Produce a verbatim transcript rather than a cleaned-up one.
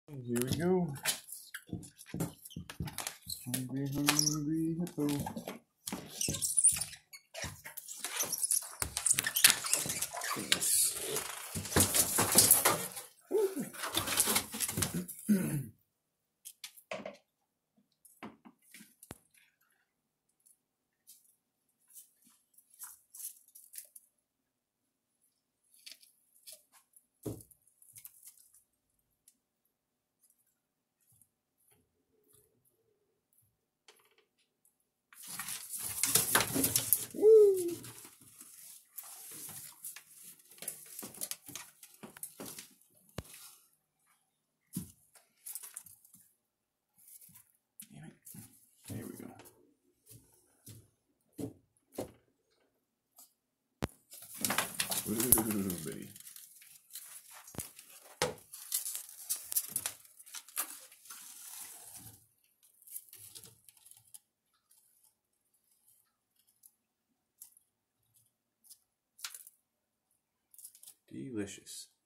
Here we go. Hungry, hungry hippo. Yes. Woo. Damn it. There we go. Ooh, baby. Delicious.